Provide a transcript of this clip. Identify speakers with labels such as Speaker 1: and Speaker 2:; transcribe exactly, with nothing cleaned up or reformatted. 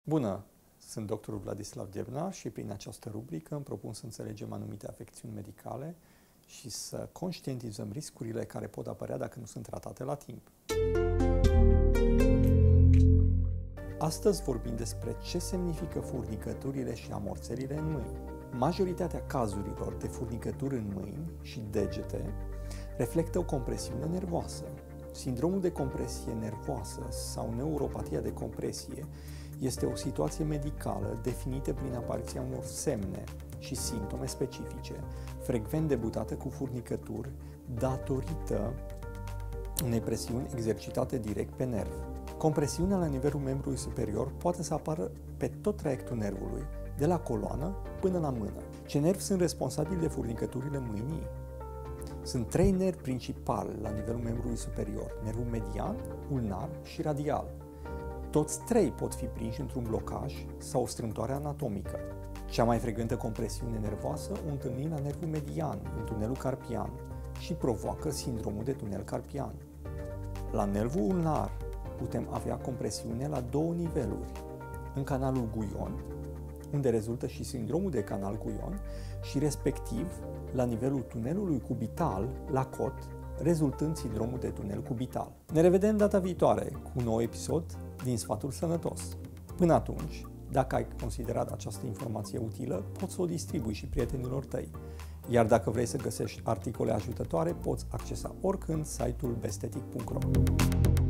Speaker 1: Bună! Sunt doctorul Vladislav Diebna și prin această rubrică îmi propun să înțelegem anumite afecțiuni medicale și să conștientizăm riscurile care pot apărea dacă nu sunt tratate la timp. Astăzi vorbim despre ce semnifică furnicăturile și amorțările în mâini. Majoritatea cazurilor de furnicături în mâini și degete reflectă o compresiune nervoasă. Sindromul de compresie nervoasă sau neuropatia de compresie este o situație medicală definită prin apariția unor semne și simptome specifice, frecvent debutată cu furnicături datorită unei presiuni exercitate direct pe nerv. Compresiunea la nivelul membrului superior poate să apară pe tot traiectul nervului, de la coloană până la mână. Ce nervi sunt responsabili de furnicăturile mâinii? Sunt trei nervi principali la nivelul membrului superior, nervul median, ulnar și radial. Toți trei pot fi prinși într-un blocaj sau o strâmtoare anatomică. Cea mai frecventă compresiune nervoasă o întâlnim la nervul median, în tunelul carpian, și provoacă sindromul de tunel carpian. La nervul ulnar putem avea compresiune la două niveluri, în canalul guion, unde rezultă și sindromul de canal guion, și respectiv la nivelul tunelului cubital, la cot, rezultând sindromul de tunel cubital. Ne revedem data viitoare cu un nou episod din Sfatul Sănătos. Până atunci, dacă ai considerat această informație utilă, poți să o distribui și prietenilor tăi. Iar dacă vrei să găsești articole ajutătoare, poți accesa oricând site-ul bestetic punct ro.